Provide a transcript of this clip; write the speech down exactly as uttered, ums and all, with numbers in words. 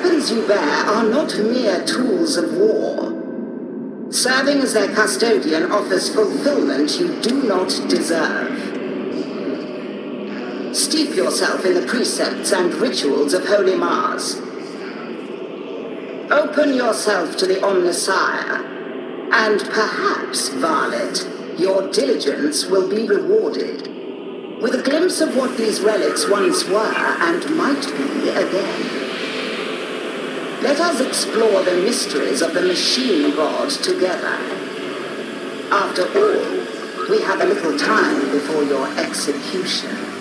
weapons you bear are not mere tools of war. Serving as their custodian offers fulfillment you do not deserve. Steep yourself in the precepts and rituals of Holy Mars. Open yourself to the Omnissiah, and perhaps, varlet, your diligence will be rewarded with a glimpse of what these relics once were and might be again. Let us explore the mysteries of the machine god together. After all, we have a little time before your execution.